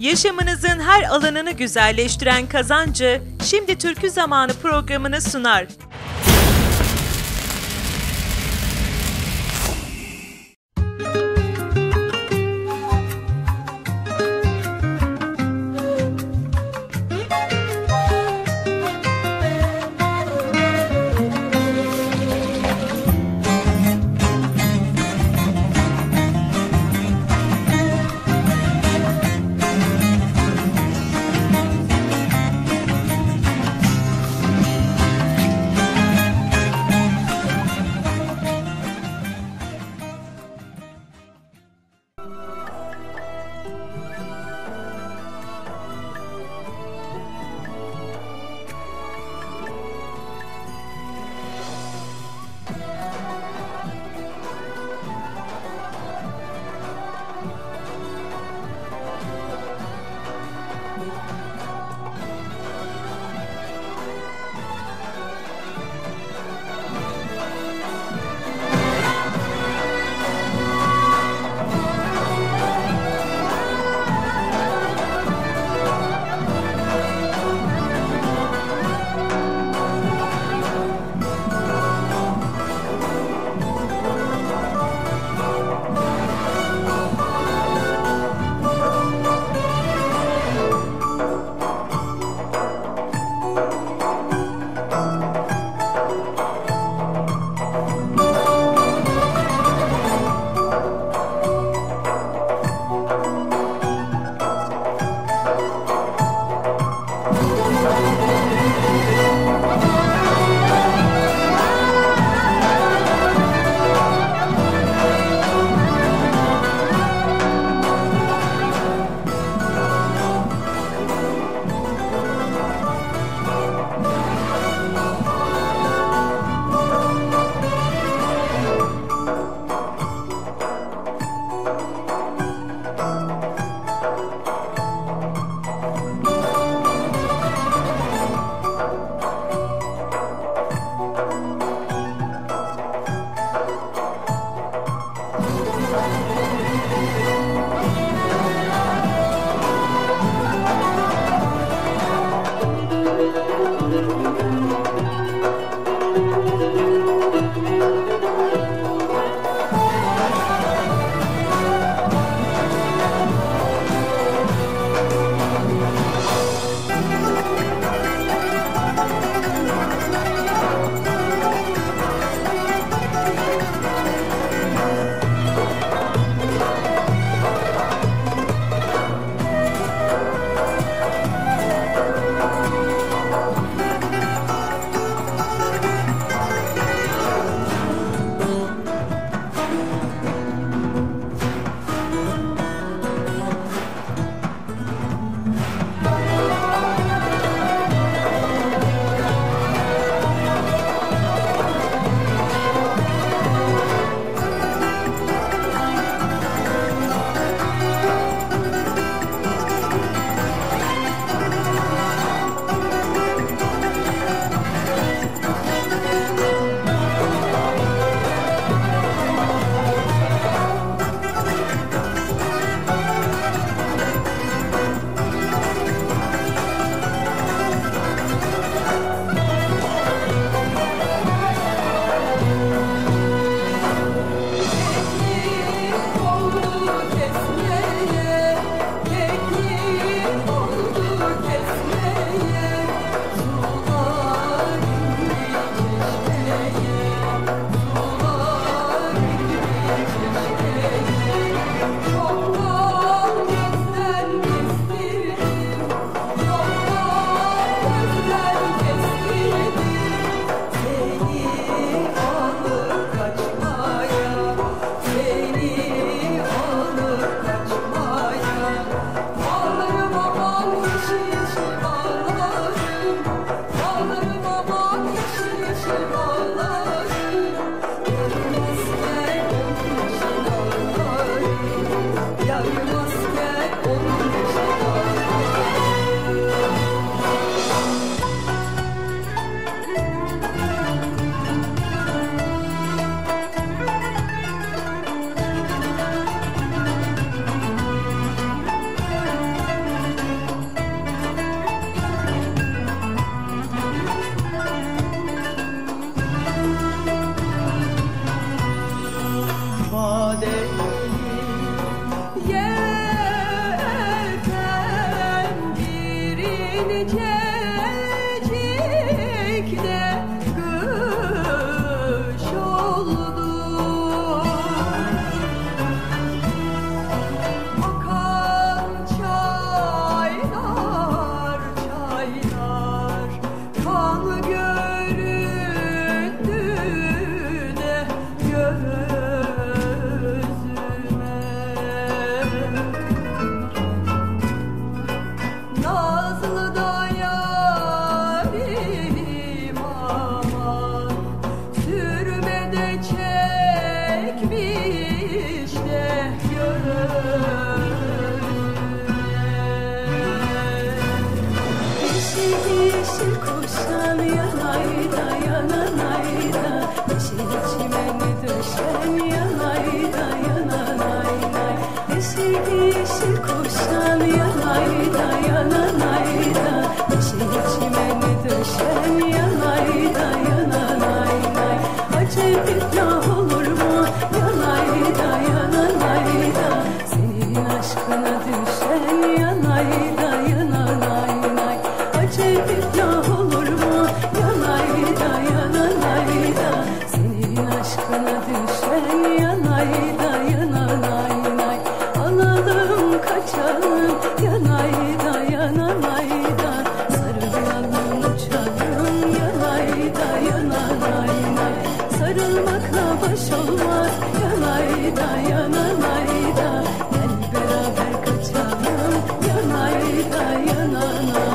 Yaşamınızın her alanını güzelleştiren Kazancı, şimdi Türkü Zamanı programını sunar. yeşil yeşil koşan yanayda yananayda, yeşil çimeni döşen yanayda yananayda, acep iflah olur mu yanayda yananayda, senin aşkına düşen yanayda yananayda, acep iflah olur mu yanayda yananayda, senin aşkına düşen yanayda yananayda, alalım kaçalım yanayda yananayda, sarılalım uçalım yanayda yananayda, sarılmakla baş olmaz yanayda yananayda, gel beraber kaçalım yanayda yananayda.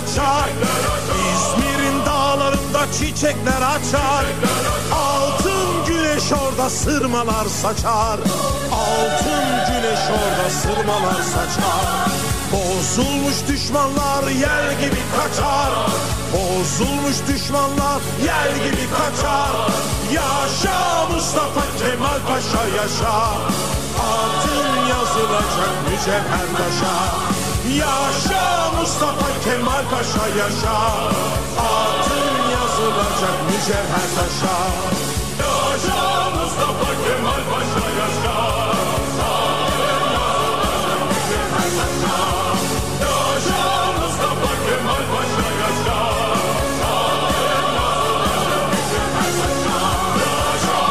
açar. İzmir'in dağlarında çiçekler açar. Altın güneş orada sırmalar saçar. Altın güneş orada sırmalar saçar. Bozulmuş düşmanlar yel gibi kaçar. Bozulmuş düşmanlar yel gibi kaçar. Yaşa Mustafa Kemal Paşa yaşa. Adın yazılacak mücevher taşa. Yaşa Mustafa Kemal Paşa yaşa. Adın yazılacak mücevher taşa. Yaşa Mustafa Kemal Paşa yaşa. Adın yazılacak mücevher taşa. Yaşa Mustafa Kemal Paşa yaşa. Adın yazılacak mücevher taşa. Yaşa.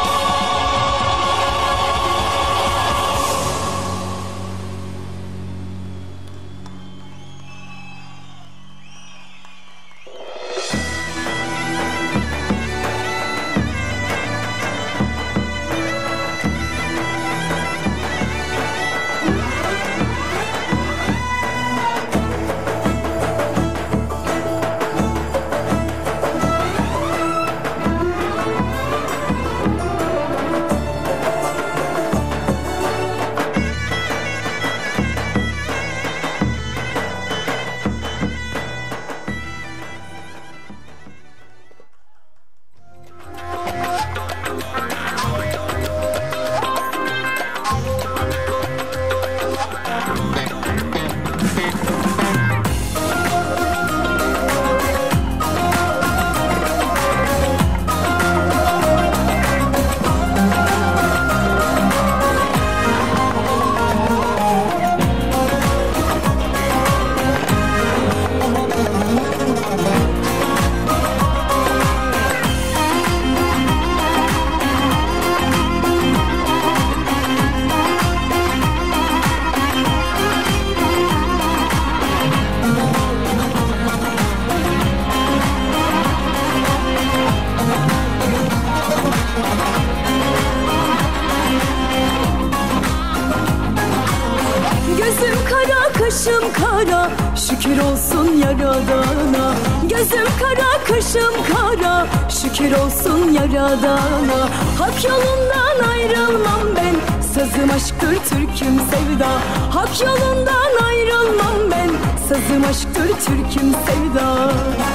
kaşım kara, şükür olsun Yaradan'a. Gözüm kara, kaşım kara, şükür olsun Yaradan'a. Hak yolundan ayrılmam ben, sazım aşktır türküm sevda. Hak yolundan ayrılmam ben, sazım aşktır türküm sevda.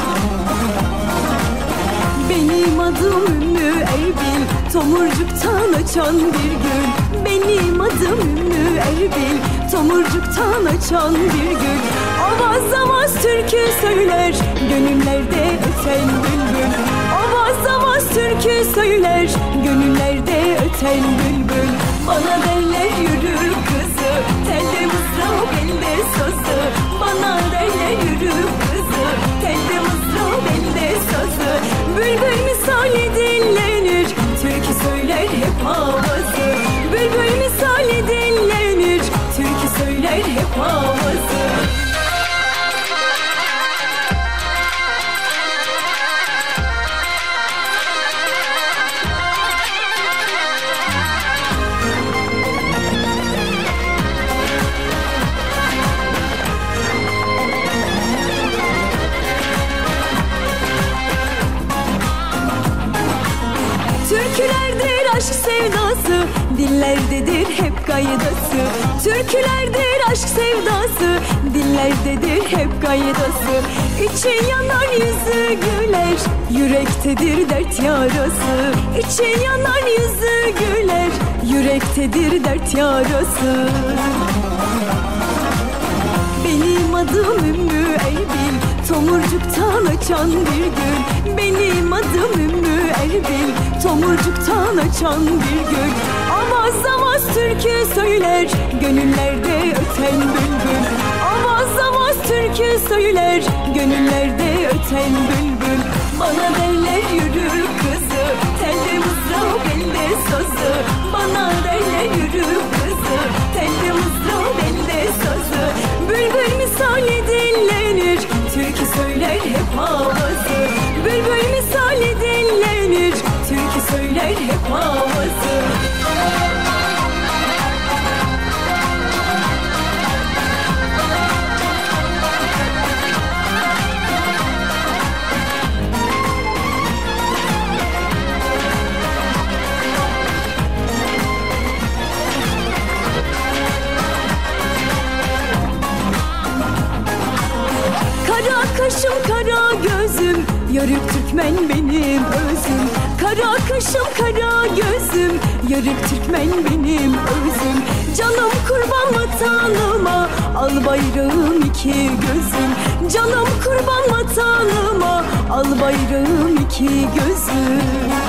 Benim adım Ümmü Erbil, tomurcuktan açan bir gül. Benim adım Ümmü Erbil, tomurcuktan açan bir gül. Avaz avaz türkü söyler, gönüllerde öten bülbül. Avaz avaz türkü söyler, gönüllerde öten bülbül. Bana derler yürü kızı, telde mızrap elde sazı. Bana derler yürü kızı, telde mızrap elde sazı. Bülbül misali dinlenir, türkü söyler hep havası. Bülbül misali dinlenir, türkü söyler hep havası. Türkülerdir aşk sevdası, dillerdedir hep gaydası. Türkülerdir aşk sevdası, dillerdedir hep gaydası. İçi yanar yüzü güler, yürektedir dert yarası. İçi yanar yüzü güler, yürektedir dert yarası. Benim adım Ümmü Erbil, tomurcuktan açan bir gül. Benim adım Ümmü Erbil, tomurcuktan açan bir gül. Avaz avaz türkü söyler, gönüllerde öten bülbül. Avaz avaz türkü söyler, gönüllerde öten bülbül. Bana derler yürü kızı, telde mızrap elde sazı. Bana derler yürü kızı, telde mızrap elde sazı. Bülbül misali dinlenir, türkü söyler hep havası. Bülbül misali dinlenir, türkü söyler hep havası. Yörük Türkmen benim özüm, kara kaşım kara gözüm. Yörük Türkmen benim özüm, canım kurban vatanıma, al bayrağım iki gözüm. Canım kurban vatanıma, al bayrağım iki gözüm.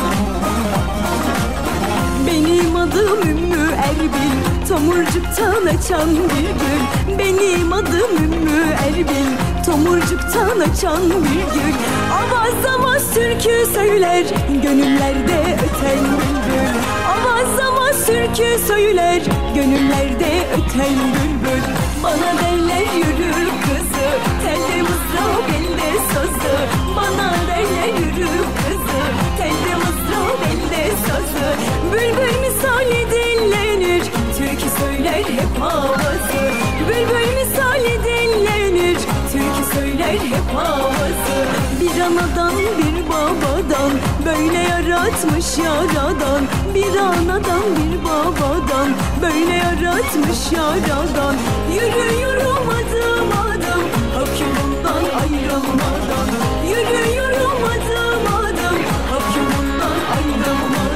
Benim adım Ümmü Erbil, tomurcuktan açan bir gül. Benim adım Ümmü Erbil, tomurcuktan açan bir gül. Avaz avaz türkü söyler, gönüllerde öten bülbül. Avaz avaz türkü söyler, gönüllerde öten bülbül. Bana derler yürü kızı, telde mızrağ belde sazı. Bana derler yürü kızı, telde mızrağ belde sazı. Bülbül misali dinlenir, türkü söyler hep havası. Bülbül misali dinlenir, türkü söyler hep havası. Bir anadan bir babadan, böyle yaratmış yaradan. Bir anadan bir babadan, böyle yaratmış yaradan. Yürüyorum adım adım, hak yolundan ayrılmadan. Yürüyorum adım adım, hak yolundan ayrılmadan.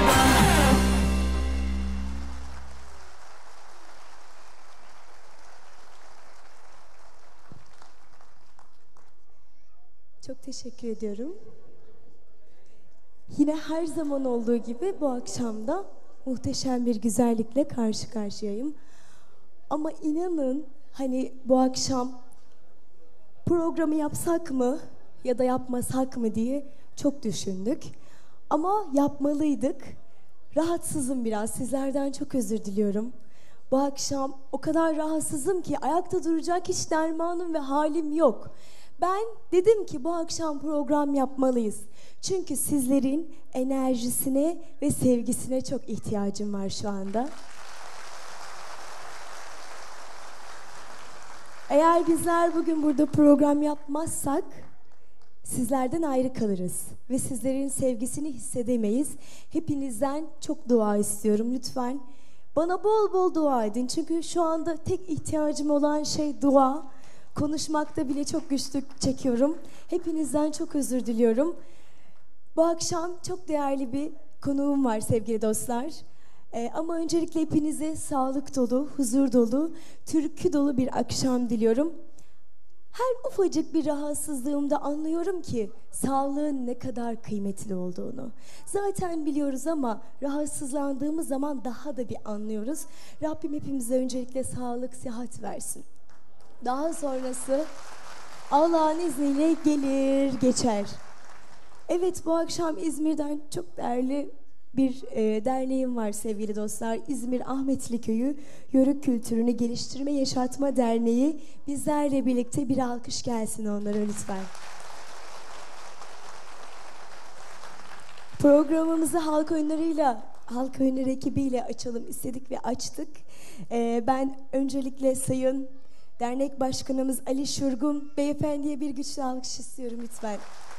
Çok teşekkür ediyorum. Yine her zaman olduğu gibi bu akşam da muhteşem bir güzellikle karşı karşıyayım. Ama inanın hani bu akşam programı yapsak mı ya da yapmasak mı diye çok düşündük. Ama yapmalıydık. Rahatsızım biraz. Sizlerden çok özür diliyorum. Bu akşam o kadar rahatsızım ki ayakta duracak hiç dermanım ve halim yok. Ben dedim ki bu akşam program yapmalıyız. Çünkü sizlerin enerjisine ve sevgisine çok ihtiyacım var şu anda. Eğer bizler bugün burada program yapmazsak sizlerden ayrı kalırız ve sizlerin sevgisini hissedemeyiz. Hepinizden çok dua istiyorum lütfen. Bana bol bol dua edin çünkü şu anda tek ihtiyacım olan şey dua. Konuşmakta bile çok güçlük çekiyorum. Hepinizden çok özür diliyorum. Bu akşam çok değerli bir konuğum var sevgili dostlar. Ama öncelikle hepinize sağlık dolu, huzur dolu, türkü dolu bir akşam diliyorum. Her ufacık bir rahatsızlığımda anlıyorum ki sağlığın ne kadar kıymetli olduğunu. Zaten biliyoruz ama rahatsızlandığımız zaman daha da bir anlıyoruz. Rabbim hepimize öncelikle sağlık, sıhhat versin. Daha sonrası Allah'ın izniyle gelir, geçer. Evet, bu akşam İzmir'den çok değerli bir derneğim var sevgili dostlar. İzmir Ahmetli Köyü Yörük Kültürünü Geliştirme Yaşatma Derneği. Bizlerle birlikte bir alkış gelsin onlara lütfen. Programımızı halk oyunları ekibiyle açalım istedik ve açtık. Ben öncelikle Sayın Dernek Başkanımız Ali Şurgun Beyefendi'ye bir güçlü alkış istiyorum lütfen.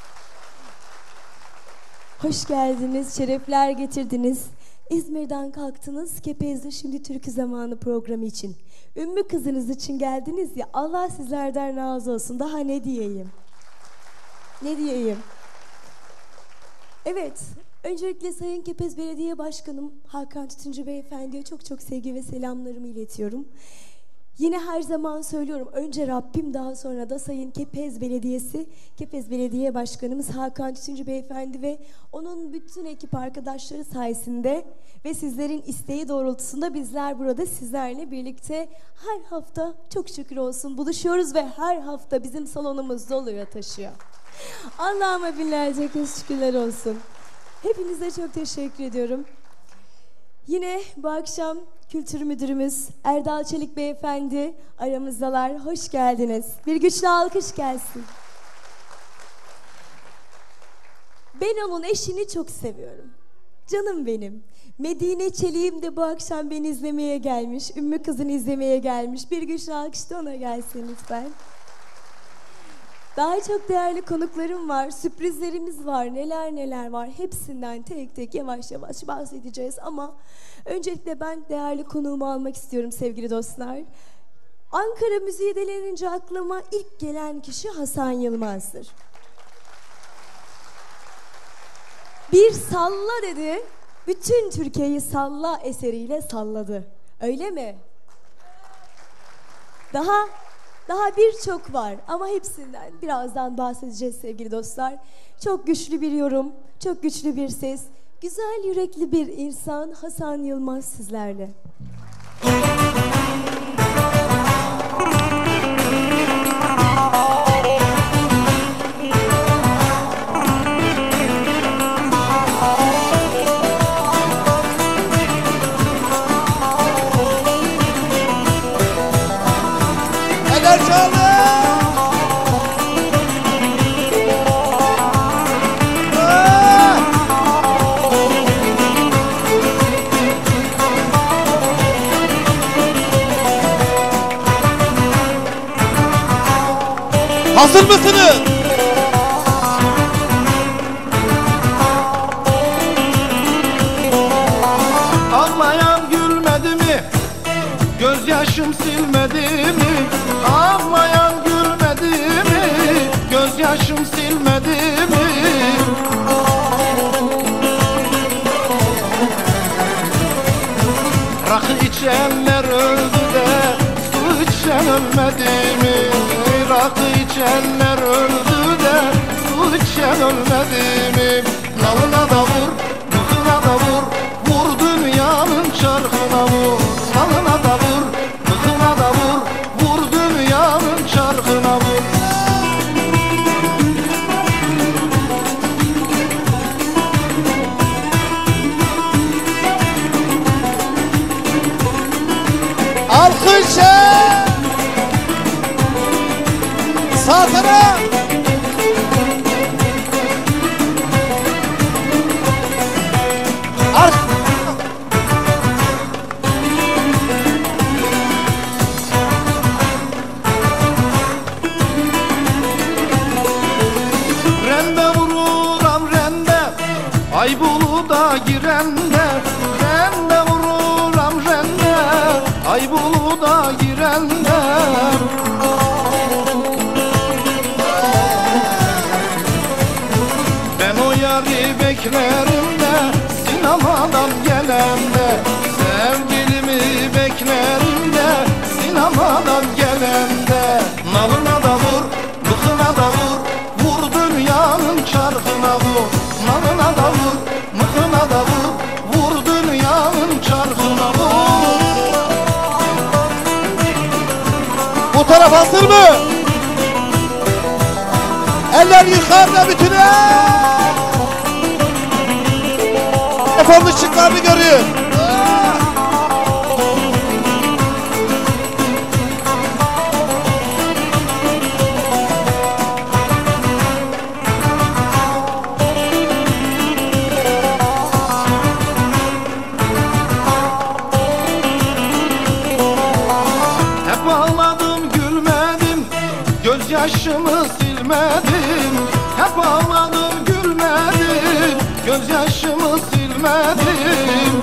Hoş geldiniz, şerefler getirdiniz. İzmir'den kalktınız, Kepez'de Şimdi Türkü Zamanı programı için. Ümmü kızınız için geldiniz ya, Allah sizlerden razı olsun. Daha ne diyeyim? Ne diyeyim? Evet, öncelikle Sayın Kepez Belediye Başkanım Hakan Tütüncü Beyefendi'ye çok çok sevgi ve selamlarımı iletiyorum. Yine her zaman söylüyorum, önce Rabbim, daha sonra da Sayın Kepez Belediyesi, Kepez Belediye Başkanımız Hakan Tütüncü Beyefendi ve onun bütün ekip arkadaşları sayesinde ve sizlerin isteği doğrultusunda bizler burada sizlerle birlikte her hafta çok şükür olsun buluşuyoruz ve her hafta bizim salonumuz doluyor, taşıyor. Allah'ıma binlerce kez şükürler olsun. Hepinize çok teşekkür ediyorum. Yine bu akşam Kültür Müdürümüz Erdal Çelik Beyefendi aramızdalar. Hoş geldiniz. Bir güçlü alkış gelsin. Ben onun eşini çok seviyorum. Canım benim. Medine Çelik'im de bu akşam beni izlemeye gelmiş. Ümmü kızını izlemeye gelmiş. Bir güçlü alkış da ona gelsin lütfen. Daha çok değerli konuklarım var, sürprizlerimiz var, neler neler var. Hepsinden tek tek yavaş yavaş bahsedeceğiz ama öncelikle ben değerli konuğumu almak istiyorum sevgili dostlar. Ankara müziği denilince aklıma ilk gelen kişi Hasan Yılmaz'dır. Bir salla dedi, bütün Türkiye'yi salla eseriyle salladı. Öyle mi? Daha birçok var ama hepsinden birazdan bahsedeceğiz sevgili dostlar. Çok güçlü bir yorum, çok güçlü bir ses, güzel yürekli bir insan Hasan Yılmaz sizlerle. Hazır mısınız? Ağlayan gülmedi mi? Gözyaşım silmedi mi? Ağlayan gülmedi mi? Gözyaşım silmedi mi? Rakı içenler öldü de su içen ölmedi mi? Rakı içenler öldü de su içen ölmedi mi? Nalına da vur, mıhına da vur, vur dünyanın çarkına vur. Nalına da vur, mıhına da vur, vur dünyanın çarkına vur. Alkışa! Sağ taraf! Rende vururam rende, ay buluda girende. Rende vururam rende, ay buluda girende. Ben o yari beklerim de sinemadan gelende. Sevgilimi beklerim de sinemadan gelende. Nalına da vur, mıhına da vur, vur dünyanın çarkına vur. Nalına da vur, mıhına da vur, vur dünyanın çarkına vur. Bu taraf hazır mı? Eller yukarıda bütüne! Telefon ışıklarını görüyor. Hep ağladım gülmedim, gözyaşımı silmedim. Hep ağladım gülmedim, gözyaşımı silmedim.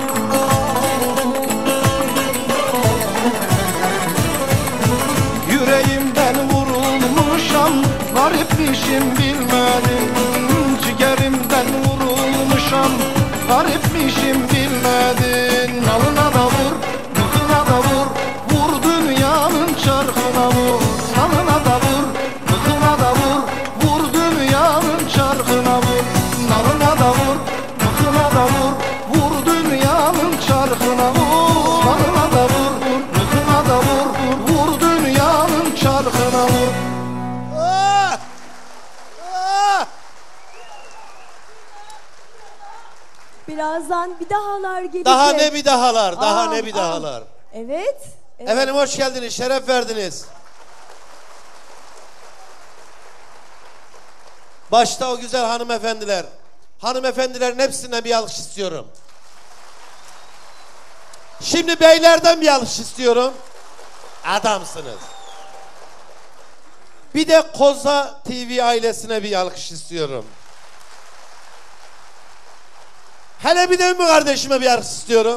Yüreğimden vurulmuşam, garipmişim bilmedim. Ciğerimden vurulmuşam, garipmişim bilmedin. Nalına da vur, mıhına da vur, vur dünyanın çarkına vur. Nalına da vur, mıhına da vur, vur dünyanın çarkına vur. Nalına da vur, mıhına da vur, vur dünyanın çarkına vur. Nalına da vur, mıhına da vur, vur dünyanın çarkına vur. Ah! Ah! Birazdan bir dahalar gelecek. Daha ne bir dahalar, daha Aa, ne bir dahalar. Evet. Efendim hoş geldiniz, şeref verdiniz. Başta o güzel hanımefendiler. Hanımefendilerin hepsinden bir alkış istiyorum. Şimdi beylerden bir alkış istiyorum. Adamsınız. Bir de Koza TV ailesine bir alkış istiyorum. Hele bir de Ümmü kardeşime bir alkış istiyorum.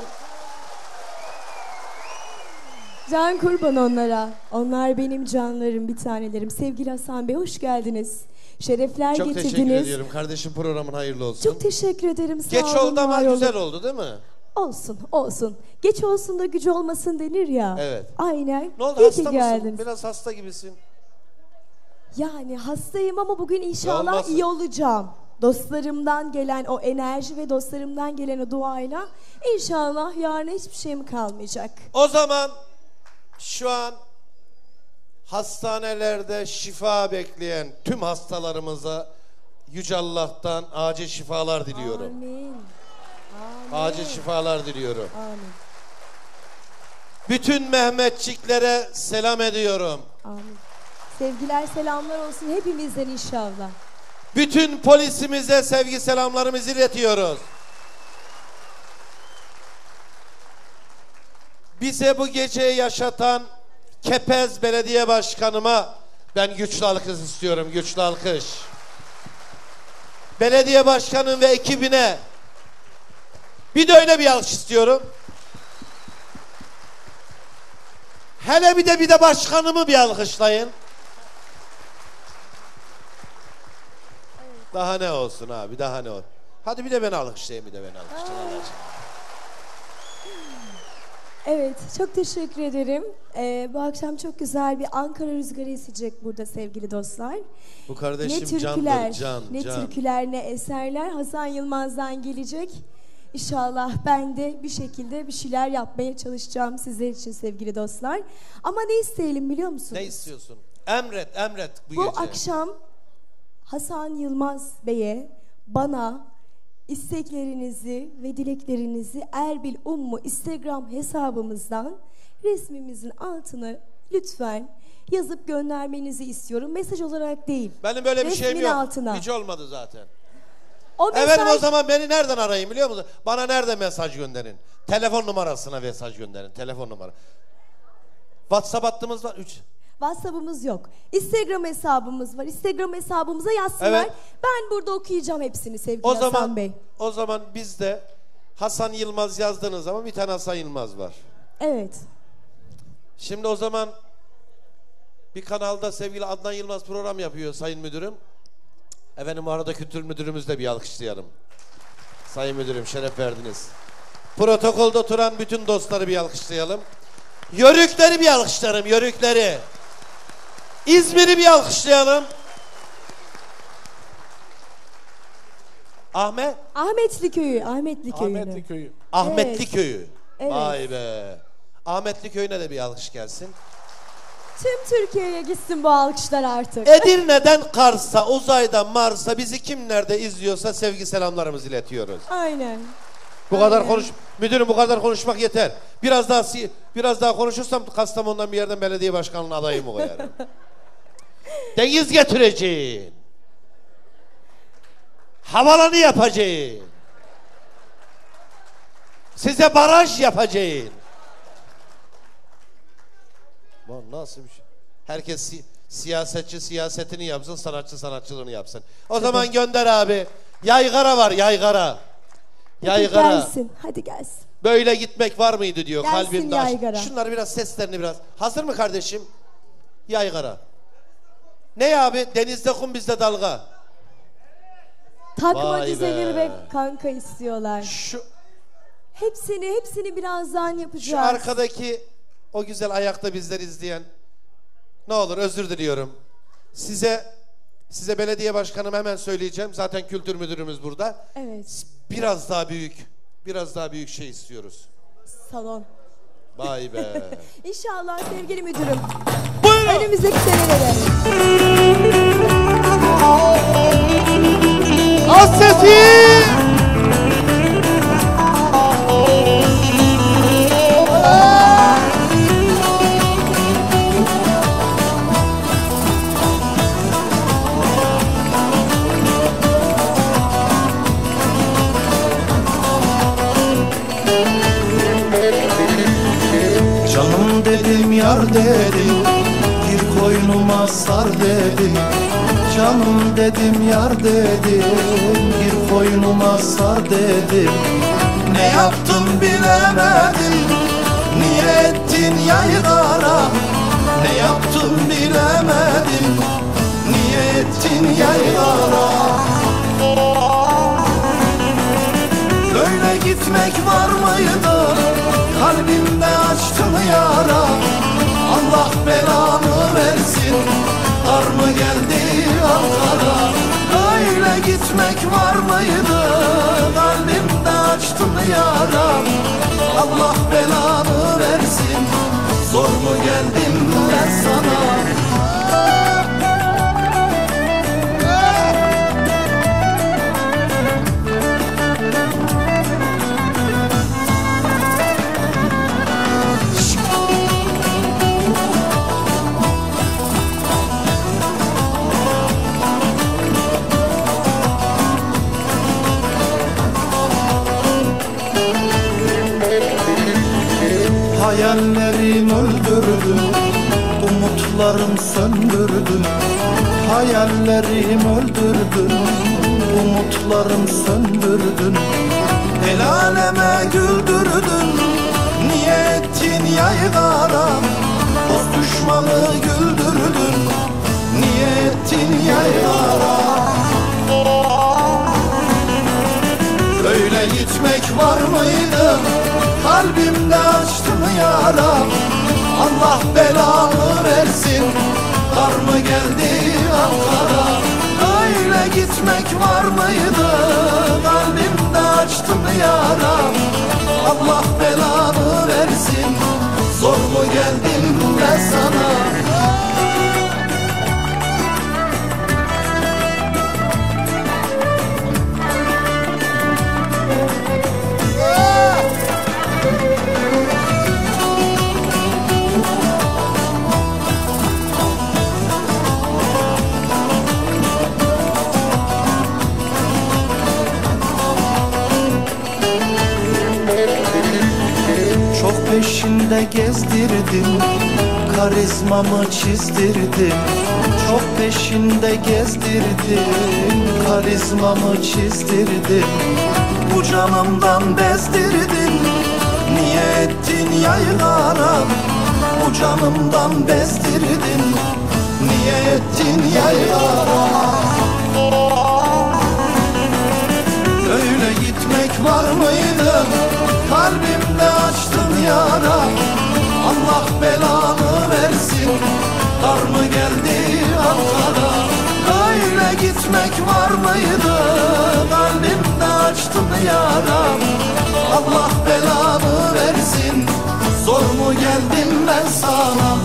Can kurban onlara. Onlar benim canlarım, bir tanelerim. Sevgili Hasan Bey hoş geldiniz. Şerefler Çok getirdiniz. teşekkür ediyorum. Kardeşim programın hayırlı olsun. Çok teşekkür ederim. Sağ Geç olun, oldu ama var olun. güzel oldu değil mi? Olsun, olsun. Geç olsun da gücü olmasın denir ya. Evet. Aynen. Ne oldu, İyi hasta ki mısın? geldiniz. Biraz hasta gibisin. Yani hastayım ama bugün inşallah Olmasın. iyi olacağım. Dostlarımdan gelen o enerji ve dostlarımdan gelen o duayla inşallah yarın hiçbir şeyim kalmayacak. O zaman şu an hastanelerde şifa bekleyen tüm hastalarımıza Yüce Allah'tan acil şifalar diliyorum. Amin. Amin. Acil şifalar diliyorum. Amin. Bütün Mehmetçiklere selam ediyorum. Amin. Sevgiler, selamlar olsun hepimizden inşallah. Bütün polisimize sevgi selamlarımızı iletiyoruz. Bize bu geceyi yaşatan Kepez Belediye Başkanıma ben güçlü alkış istiyorum, güçlü alkış. Belediye Başkanı ve ekibine bir de öyle bir alkış istiyorum. Hele bir de başkanımı bir alkışlayın. Daha ne olsun abi, daha ne olsun. Hadi bir de beni alkışlayın, bir de beni alkışlayın. Allah aşkına. Evet, çok teşekkür ederim. Bu akşam çok güzel bir Ankara rüzgarı esecek burada sevgili dostlar. Bu kardeşim Ne türküler, candır, ne can. türküler, ne eserler Hasan Yılmaz'dan gelecek. İnşallah ben de bir şekilde bir şeyler yapmaya çalışacağım sizler için sevgili dostlar. Ama ne isteyelim biliyor musunuz? Ne istiyorsun? Emret, emret bu Bu gece. akşam Hasan Yılmaz Bey'e, bana isteklerinizi ve dileklerinizi Erbil Ummu Instagram hesabımızdan resmimizin altına lütfen yazıp göndermenizi istiyorum. Mesaj olarak değil. Benim böyle bir şeyim resmin yok. altına. Hiç olmadı zaten. O mesaj... Efendim o zaman beni nereden arayayım biliyor musun? Bana nerede mesaj gönderin? Telefon numarasına mesaj gönderin. Telefon numara. WhatsApp hattımız var. 3. WhatsApp'ımız yok. Instagram hesabımız var. Instagram hesabımıza yazsınlar. Evet. Ben burada okuyacağım hepsini sevgili O Hasan zaman Bey. o zaman bizde Hasan Yılmaz yazdığınız zaman bir tane Hasan Yılmaz var. Evet. Şimdi o zaman bir kanalda sevgili Adnan Yılmaz program yapıyor sayın müdürüm. Efendim bu arada kültür müdürümüz de bir alkışlayalım. Sayın müdürüm şeref verdiniz. Protokolde oturan bütün dostları bir alkışlayalım. Yörükleri bir alkışlayalım, yörükleri. İzmir'i bir alkışlayalım. Ahmetli Köyü. Ahmetli Köyü'nü. Ahmetli Köyü. Ahmetli Evet. Köyü. Evet. Vay be. Ahmetli Köyü'ne de bir alkış gelsin. Tüm Türkiye'ye gitsin bu alkışlar artık. Edirne'den Kars'a, uzaydan Mars'a bizi kim nerede izliyorsa sevgi selamlarımızı iletiyoruz. Aynen. Bu kadar Aynen. konuş, müdürüm bu kadar konuşmak yeter. Biraz daha konuşursam Kastamonu'dan bir yerden belediye başkanlığına adayımı koyarım. Deniz getireceğim. Havalanı yapacağım. Size baraj yapacağım. Lan nasıl bir şey? Herkes siyasetçi siyasetini yapsın, sanatçı sanatçılığını yapsın. O zaman gönder abi. Yaygara var, yaygara. Hadi Yaygara. gelsin. Hadi gelsin. Böyle gitmek var mıydı diyor Gelsin kalbimde. yaygara. Şunları biraz seslerini biraz. Hazır mı kardeşim? Yaygara. Ne abi? Denizde kum bizde dalga. Takma Vay güzelir be. ve kanka istiyorlar. Hepsini birazdan yapacağız. Şu arkadaki o güzel ayakta bizleri izleyen ne olur özür diliyorum. Size belediye başkanım hemen söyleyeceğim. Zaten kültür müdürümüz burada. Evet. Biraz daha büyük şey istiyoruz. Salon. Vay be. İnşallah sevgili müdürüm. Buyurun. Önümüzdeki senelere. Hasreti. Canım dedim yar dedim, bir koynuma sar dedim. Canım dedim yar dedim, bir koynuma sar dedim. Ne yaptım bilemedim, niye ettin yaygara? Ne yaptım bilemedim, niye ettin yaylara? Böyle gitmek var mıydı? Kalbimde açtın yara. Allah belanı versin. Dar mı geldi Ankara? Böyle gitmek var mıydı? Kalbimde açtın yara. Allah belanı versin. Zor mu geldim ben sana? Hayallerim öldürdün, umutlarım söndürdün. Hayallerim öldürdün, umutlarım söndürdün. El aleme güldürdün, niye ettin yaygara? Dost düşmanı güldürdün, niye ettin yaygara? Böyle gitmek var mıydı? Kalbimde açtın yara. Allah belanı versin. Dar mı geldi Ankara? Böyle gitmek var mıydı? Kalbimde açtın yara. Allah belanı versin. Zor mu geldim ben sana? Çok peşinde gezdirdin, karizmamı çizdirdin. Çok peşinde gezdirdin, karizmamı çizdirdin. Bu canımdan bezdirdin, niye ettin yaygara? Bu canımdan bezdirdin, niye ettin yaygara? Öyle gitmek var mıydı? Kalbimde açtın yara. Allah belanı versin. Dar mı geldi Ankara? Öyle gitmek var mıydı? Kalbimde açtın yara. Allah belanı versin. Zor mu geldim ben sana?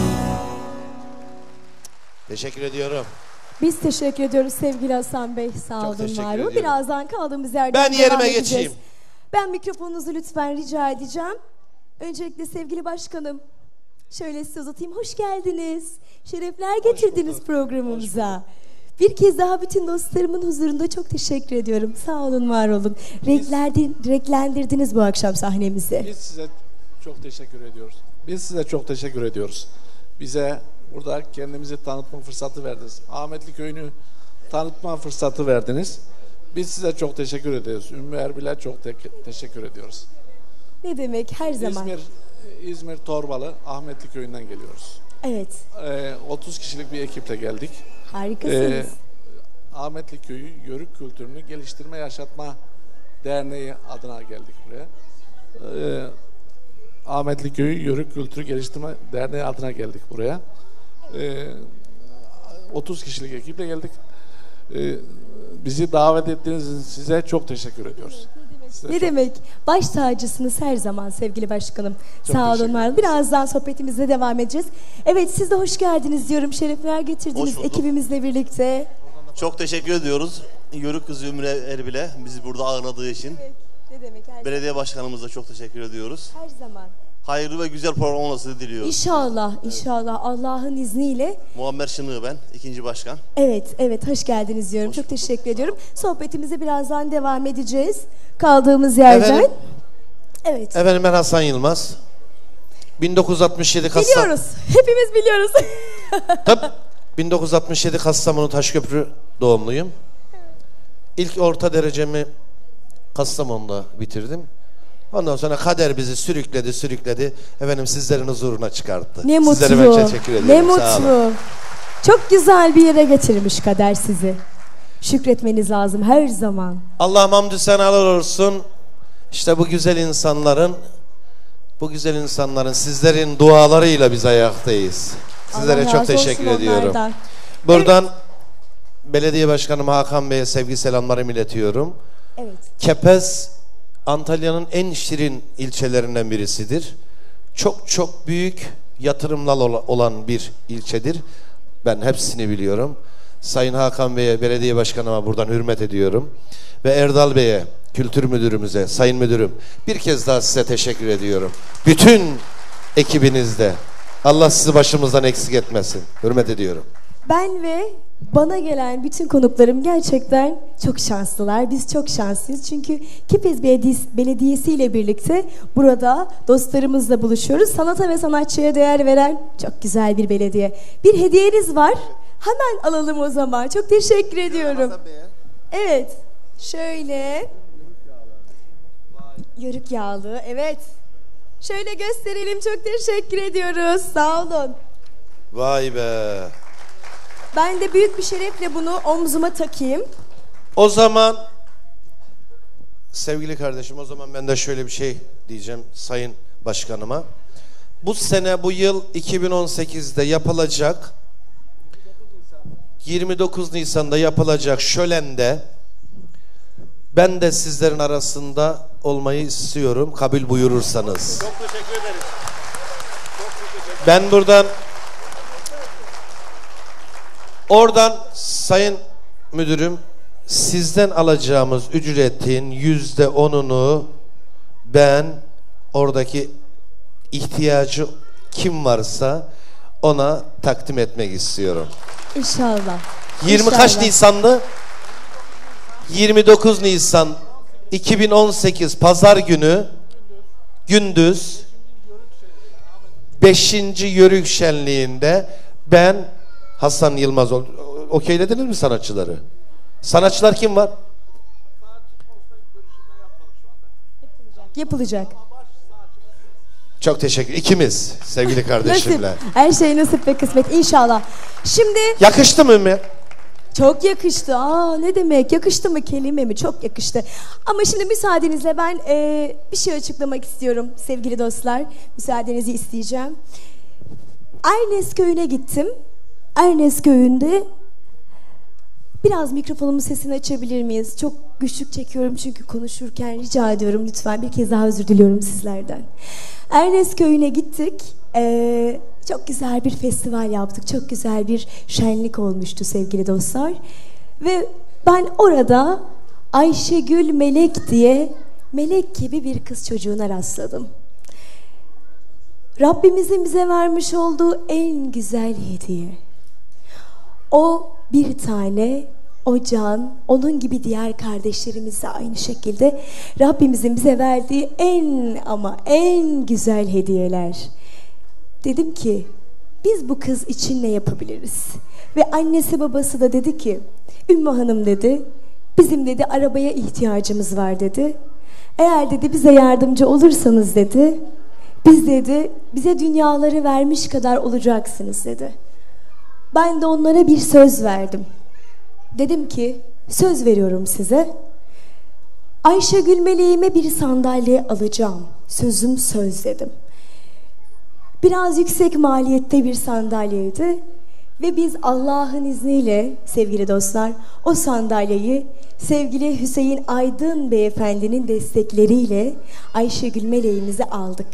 Teşekkür ediyorum. Biz teşekkür ediyoruz sevgili Hasan Bey. Sağ Çok olun, teşekkür var olun. ediyorum. Birazdan kaldığımız yerden Ben devam yerime edeceğiz. geçeyim. Ben mikrofonunuzu lütfen rica edeceğim. Öncelikle sevgili başkanım, şöyle size uzatayım. Hoş geldiniz. Şerefler getirdiniz programımıza. Bir kez daha bütün dostlarımın huzurunda çok teşekkür ediyorum. Sağ olun, var olun. Renklendirdiniz bu akşam sahnemizi. Biz size çok teşekkür ediyoruz. Biz size çok teşekkür ediyoruz. Bize burada kendimizi tanıtma fırsatı verdiniz. Ahmetli Köyü'nü tanıtma fırsatı verdiniz. Biz size çok teşekkür ediyoruz. Ümmü Erbil'e çok teşekkür ediyoruz. Ne demek, her zaman. İzmir Torbalı Ahmetli Köyü'nden geliyoruz. Evet. 30 kişilik bir ekiple geldik. Harikasınız. Ahmetli Köyü Yörük Kültürünü Geliştirme Yaşatma Derneği adına geldik buraya. Ahmetli Köyü Yörük Kültürü Geliştirme Derneği adına geldik buraya. 30 kişilik ekiple geldik. Bizi davet ettiğiniz için size çok teşekkür ediyoruz. Ne demek? Baş tacısınız her zaman sevgili başkanım. Sağ olun, var olun. Birazdan sohbetimize devam edeceğiz. Evet, siz de hoş geldiniz diyorum. Şerefler getirdiniz ekibimizle birlikte. Çok teşekkür ediyoruz. Yörük kızı Ümmü Erbil'e bizi burada ağırladığı için. Evet, ne demek? Belediye başkanımıza çok teşekkür ediyoruz. Her zaman. Hayırlı ve güzel program olmasını diliyoruz. İnşallah, inşallah Allah'ın izniyle. Muammer Şınığı ben, ikinci başkan. Evet, hoş geldiniz diyorum. Çok teşekkür ediyorum. Sohbetimize birazdan devam edeceğiz. Kaldığımız yerden. Efendim? Evet. Efendim, ben Hasan Yılmaz. 1967 Biliyoruz. Hepimiz biliyoruz. Tabii. 1967 Kastamonu Taşköprü doğumluyum. İlk orta derecemi Kastamonu'da bitirdim. Ondan sonra kader bizi sürükledi. Efendim, sizlerin huzuruna çıkarttı. Ne mutlu. Sizlere ben teşekkür ediyorum. Ne Sağ olun. mutlu. Çok güzel bir yere getirmiş kader sizi. Şükretmeniz lazım her zaman. Allah'ım hamdü senalar olsun. İşte bu güzel insanların sizlerin dualarıyla biz ayaktayız. Sizlere Allah çok razı teşekkür olsun ediyorum. onlardan. Buradan Belediye Başkanım Hakan Bey'e sevgi selamlarımı iletiyorum. Evet. Kepez Antalya'nın en şirin ilçelerinden birisidir. Çok çok büyük yatırımlar olan bir ilçedir. Ben hepsini biliyorum. Sayın Hakan Bey'e, belediye başkanıma buradan hürmet ediyorum. Ve Erdal Bey'e, kültür müdürümüze, sayın müdürüm, bir kez daha size teşekkür ediyorum. Bütün ekibinizde. Allah sizi başımızdan eksik etmesin. Hürmet ediyorum. Ben ve bana gelen bütün konuklarım gerçekten çok şanslılar. Biz çok şanslıyız. Çünkü Kepez Belediyesi ile birlikte burada dostlarımızla buluşuyoruz. Sanata ve sanatçıya değer veren çok güzel bir belediye. Bir hediyeniz var. Hemen alalım o zaman. Çok teşekkür ediyorum. Evet. Şöyle. Yörük yağlı. Evet. Şöyle gösterelim. Çok teşekkür ediyoruz. Sağ olun. Vay be. Ben de büyük bir şerefle bunu omzuma takayım. O zaman sevgili kardeşim, o zaman ben de şöyle bir şey diyeceğim sayın başkanıma. Bu sene, bu yıl 2018'de yapılacak, 29 Nisan'da yapılacak şölende ben de sizlerin arasında olmayı istiyorum, kabul buyurursanız. Çok teşekkür ederiz. Ben buradan oradan sayın müdürüm, sizden alacağımız ücretin %10'unu ben oradaki ihtiyacı kim varsa ona takdim etmek istiyorum. İnşallah. 20 kaç Nisan'dı? 29 Nisan 2018 Pazar günü gündüz 5. Yörük Şenliği'nde ben Hasan Yılmaz okeylediniz mi sanatçıları? Sanatçılar kim var? Yapılacak. Çok teşekkür. İkimiz sevgili kardeşimle. Nasip. Her şey nasip ve kısmet inşallah. Şimdi Yakıştı mı Ümmü? çok yakıştı. Ne demek? Yakıştı mı kelime mi? Çok yakıştı. Ama şimdi müsaadenizle ben bir şey açıklamak istiyorum sevgili dostlar. Müsaadenizi isteyeceğim. Ernes köyüne gittim. Ernes köyünde biraz mikrofonumun sesini açabilir miyiz? Çok güçlük çekiyorum çünkü konuşurken, rica ediyorum lütfen bir kez daha özür diliyorum sizlerden. Ernes köyüne gittik. Çok güzel bir festival yaptık. Çok güzel bir şenlik olmuştu sevgili dostlar. Ve ben orada Ayşegül Melek diye melek gibi bir kız çocuğuna rastladım. Rabbimizin bize vermiş olduğu en güzel hediye. O bir tane, o can, onun gibi diğer kardeşlerimiz de aynı şekilde Rabbimizin bize verdiği en ama en güzel hediyeler. Dedim ki biz bu kız için ne yapabiliriz? Ve annesi babası da dedi ki Ümmü Hanım dedi, bizim dedi arabaya ihtiyacımız var dedi. Eğer dedi bize yardımcı olursanız dedi, biz dedi bize dünyaları vermiş kadar olacaksınız dedi. Ben de onlara bir söz verdim. Dedim ki söz veriyorum size. Ayşegül Meleğime bir sandalye alacağım. Sözüm söz dedim. Biraz yüksek maliyette bir sandalyeydi. Ve biz Allah'ın izniyle sevgili dostlar o sandalyeyi sevgili Hüseyin Aydın beyefendinin destekleriyle Ayşegül Meleğimize aldık.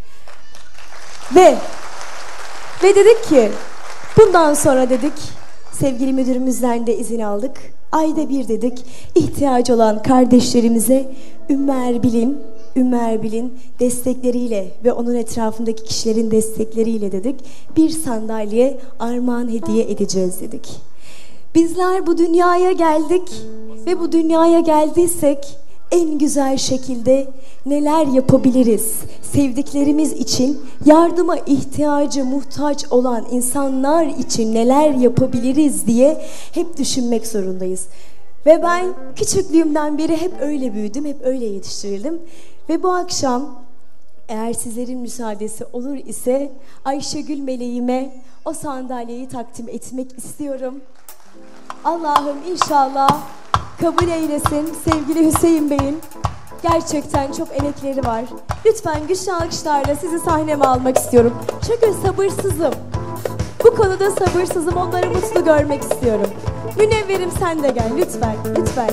Ve dedik ki bundan sonra dedik sevgili müdürümüzden de izin aldık. Ayda bir dedik ihtiyacı olan kardeşlerimize Ümmü Erbil'in destekleriyle ve onun etrafındaki kişilerin destekleriyle dedik bir sandalye armağan hediye edeceğiz dedik. Bizler bu dünyaya geldik ve bu dünyaya geldiysek en güzel şekilde neler yapabiliriz? Sevdiklerimiz için, yardıma ihtiyacı, muhtaç olan insanlar için neler yapabiliriz diye hep düşünmek zorundayız. Ve ben küçüklüğümden beri hep öyle büyüdüm, hep öyle yetiştirildim. Ve bu akşam Eğer sizlerin müsaadesi olur ise Ayşegül meleğime o sandalyeyi takdim etmek istiyorum. Allah'ım inşallah kabul eylesin sevgili Hüseyin Bey'in. Gerçekten çok emekleri var. Lütfen güçlü alkışlarla sizi sahneme almak istiyorum. Çünkü sabırsızım. Bu konuda sabırsızım. Onları mutlu görmek istiyorum. Münevverim sen de gel lütfen. Lütfen.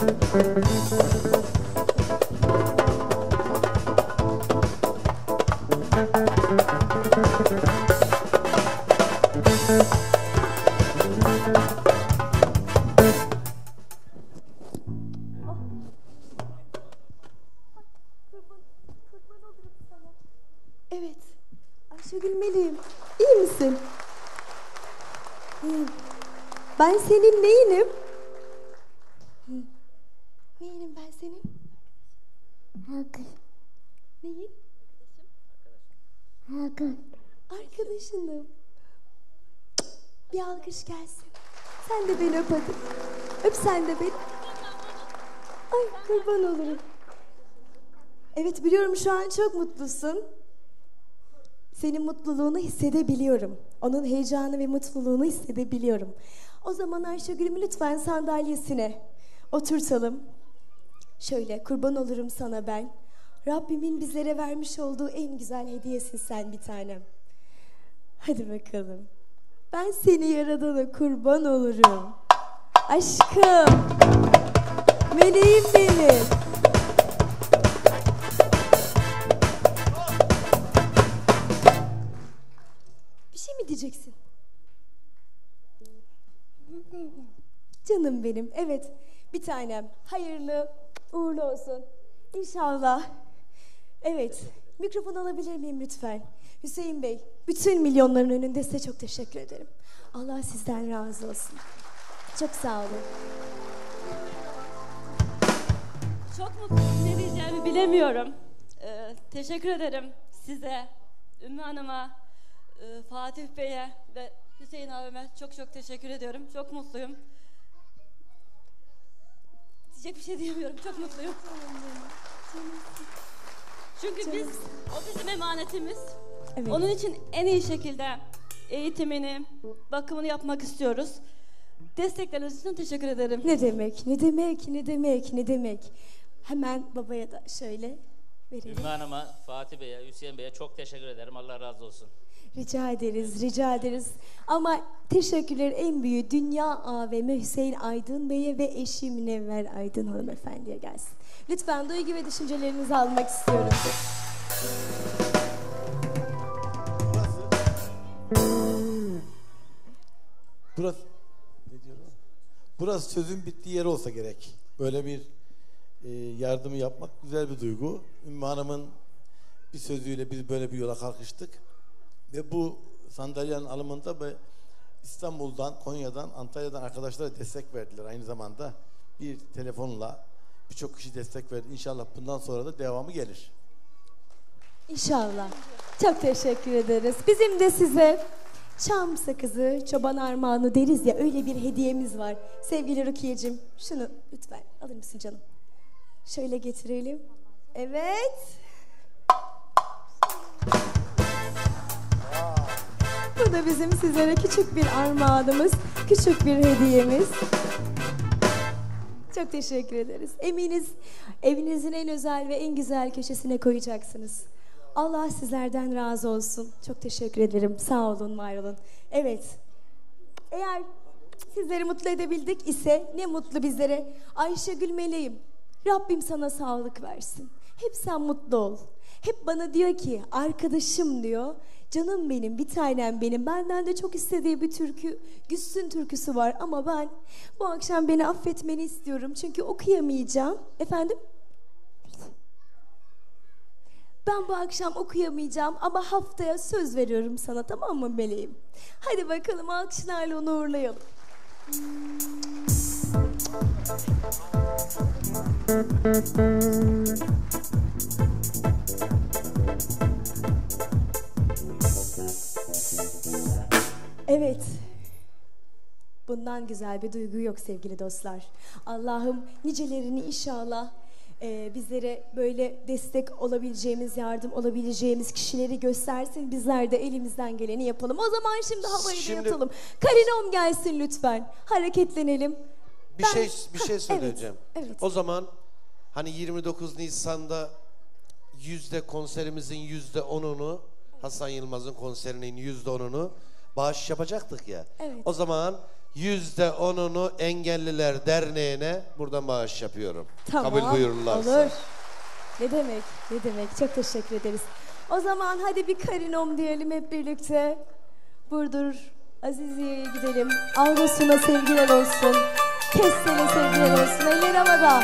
Evet. Ayşegül meleğim. İyi misin? Ben senin neyinim? Neyinim ben senin? Neyin? Arkadaşınım. Bir alkış gelsin. Sen de beni öp hadi. Öp sen de beni. Ay kurban olurum. Evet biliyorum şu an çok mutlusun. Senin mutluluğunu hissedebiliyorum. Onun heyecanı ve mutluluğunu hissedebiliyorum. O zaman Ayşegül'ümü lütfen sandalyesine oturtalım. Şöyle kurban olurum sana ben. Rabbimin bizlere vermiş olduğu en güzel hediyesin sen bir tanem. Hadi bakalım. Ben seni yaradana kurban olurum. Aşkım. Meleğim benim. Bir şey mi diyeceksin? Canım benim. Evet. Bir tanem. Hayırlı, uğurlu olsun. İnşallah. Evet. Mikrofon alabilir miyim lütfen? Hüseyin Bey, bütün milyonların önünde size çok teşekkür ederim. Allah sizden razı olsun. Çok sağ olun. Çok mutluyum. Ne diyeceğimi bilemiyorum. Teşekkür ederim size, Ümmü Hanım'a, Fatih Bey'e ve Hüseyin abime çok teşekkür ediyorum. Çok mutluyum. Diyecek bir şey diyemiyorum. Çok mutluyum. Çünkü o bizim emanetimiz. Evet. Onun için en iyi şekilde eğitimini, bakımını yapmak istiyoruz. Destekleriniz için teşekkür ederim. Ne demek, ne demek, ne demek, ne demek. Hemen babaya da şöyle verelim. Ümmü Hanım'a, Fatih Bey'e, Hüseyin Bey'e çok teşekkür ederim. Allah razı olsun. Rica ederiz, rica ederiz. Ama teşekkürler en büyüğü Dünya AVM Hüseyin Aydın Bey'e ve eşi Münevver Aydın hanımefendiye gelsin. Lütfen duygu ve düşüncelerinizi almak istiyorum. Burası sözün bittiği yer olsa gerek. Böyle bir yardımı yapmak güzel bir duygu. Ümmü Hanım'ın bir sözüyle biz böyle bir yola kalkıştık. Ve bu sandalyenin alımında İstanbul'dan, Konya'dan, Antalya'dan arkadaşlara destek verdiler. Aynı zamanda bir telefonla birçok kişi destek verdi. İnşallah bundan sonra da devamı gelir. İnşallah. Çok teşekkür ederiz. Bizim de size çam sakızı, çoban armağanı deriz ya, öyle bir hediyemiz var. Sevgili Rukiye'cim, şunu lütfen alır mısın canım? Şöyle getirelim. Evet. Bu da bizim sizlere küçük bir armağanımız, küçük bir hediyemiz. Çok teşekkür ederiz. Eminiz evinizin en özel ve en güzel köşesine koyacaksınız. Allah sizlerden razı olsun. Çok teşekkür ederim. Sağ olun, var olun. Evet. Eğer sizleri mutlu edebildik ise ne mutlu bizlere. Ayşegül meleğim, Rabbim sana sağlık versin. Hep sen mutlu ol. Hep bana diyor ki, arkadaşım diyor, canım benim, bir tanem benim. Benden de çok istediği bir türkü, Güçsün türküsü var ama ben bu akşam beni affetmeni istiyorum. Çünkü okuyamayacağım. Efendim? Ben bu akşam okuyamayacağım ama haftaya söz veriyorum sana, tamam mı meleğim? Hadi bakalım, alkışlarla onu uğurlayalım. Evet. Bundan güzel bir duygu yok sevgili dostlar. Allah'ım nicelerini inşallah bizlere böyle destek olabileceğimiz, yardım olabileceğimiz kişileri göstersin. Bizler de elimizden geleni yapalım. O zaman şimdi havayı da yatalım. Karinom gelsin lütfen. Hareketlenelim. Bir şey söyleyeceğim. Evet. O zaman hani 29 Nisan'da konserimizin %10'unu, Hasan Yılmaz'ın konserinin %10'unu bağış yapacaktık ya. Evet. O zaman %10'unu Engelliler Derneği'ne buradan bağış yapıyorum. Tamam, kabul buyururlarsa. olur. Ne demek, ne demek. Çok teşekkür ederiz. O zaman hadi bir Karinom diyelim hep birlikte. Burdur Aziziye'ye gidelim. Avrusun'a sevgiler olsun. Kestel'e sevgiler olsun. Eller havada.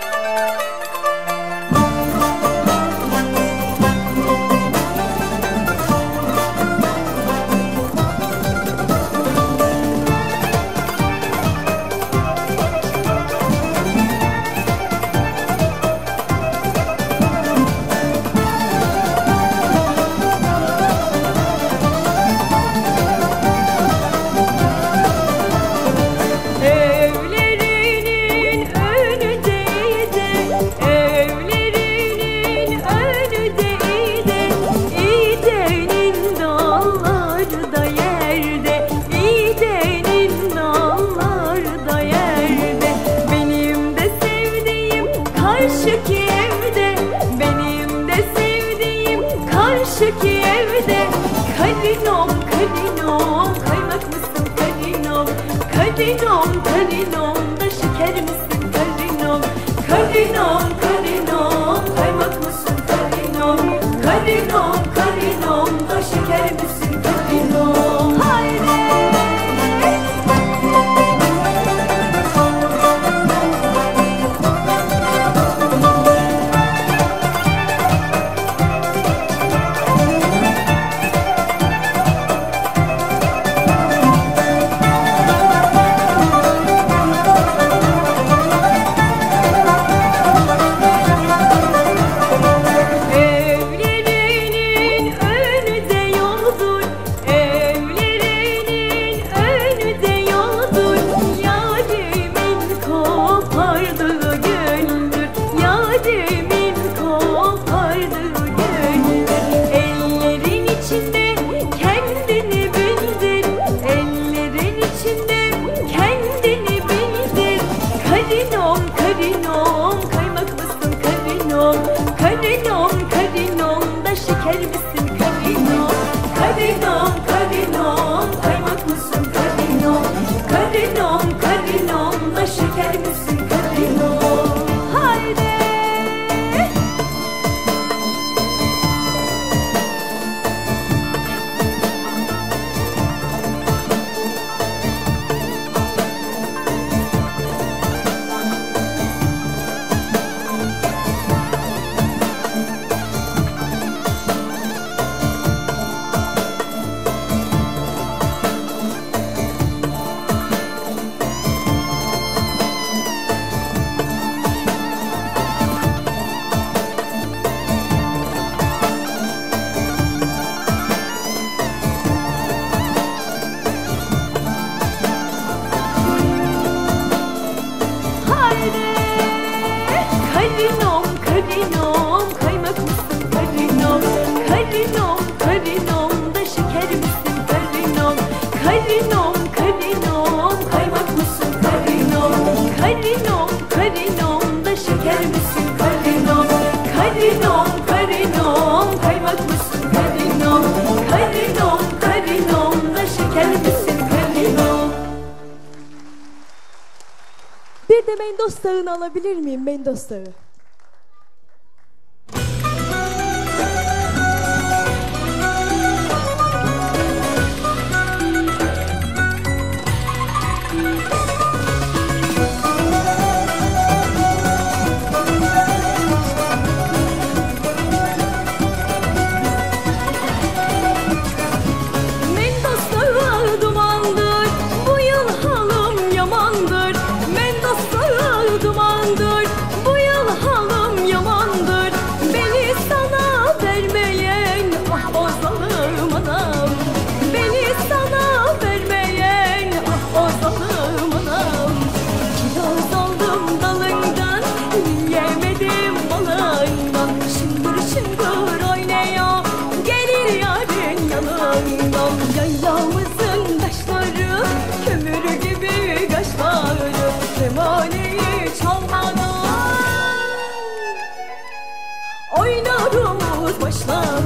Bir de Mendos Dağı'nı alabilir miyim? Mendos Dağı. Bu yıl oynarız başlar.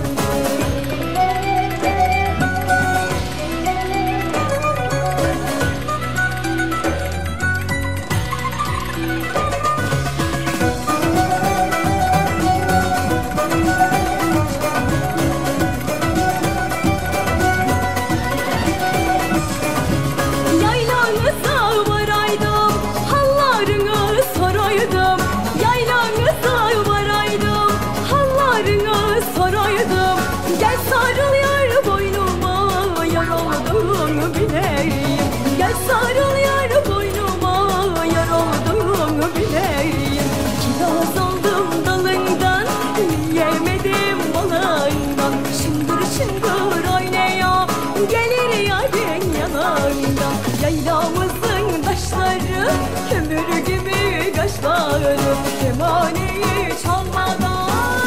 Yaylamızın taşları kömür gibi kaşları, kemaneyi çalmadan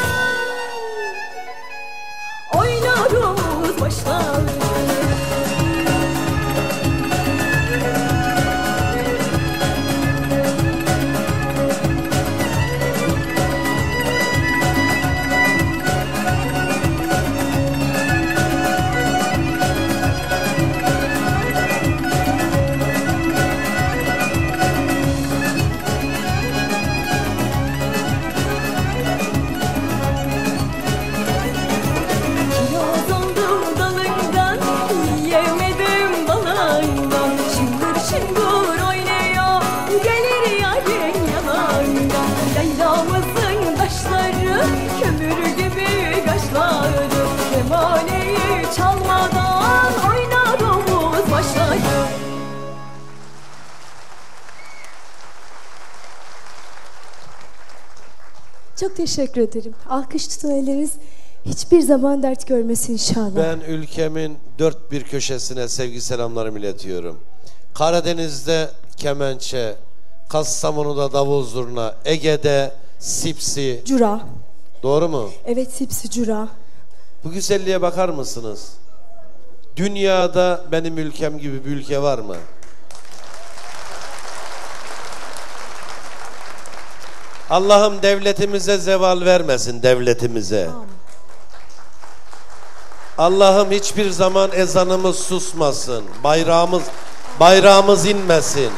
oynarız başlar. Çok teşekkür ederim. Alkış tutan elleriniz hiçbir zaman dert görmesin inşallah. Ben ülkemin dört bir köşesine sevgi selamlarımı iletiyorum. Karadeniz'de kemençe, Kastamonu'da davul zurna, Ege'de sipsi. Cura. Doğru mu? Evet, sipsi cura. Bu güzelliğe bakar mısınız? Dünyada benim ülkem gibi bir ülke var mı? Allah'ım devletimize zeval vermesin, devletimize. Allah'ım hiçbir zaman ezanımız susmasın, bayrağımız inmesin.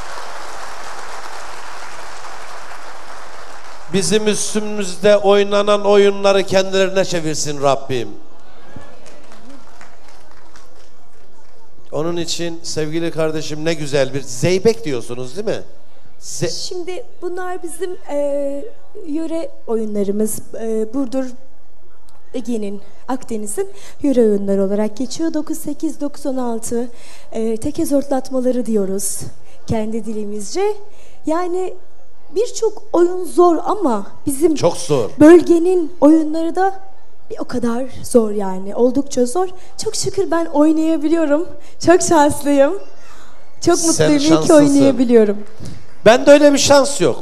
Bizim üstümüzde oynanan oyunları kendilerine çevirsin Rabbim. Onun için sevgili kardeşim, ne güzel bir zeybek diyorsunuz değil mi? Şimdi bunlar bizim yöre oyunlarımız. Burdur, Ege'nin, Akdeniz'in yöre oyunları olarak geçiyor. 9-8, 9-16 tekez hortlatmaları diyoruz kendi dilimizce. Yani birçok oyun zor ama bizim çok zor. Bölgenin oyunları da bir o kadar zor yani. Oldukça zor. Çok şükür ben oynayabiliyorum. Çok şanslıyım. Çok mutluyum. İyi ki oynayabiliyorum. Bende öyle bir şans yok.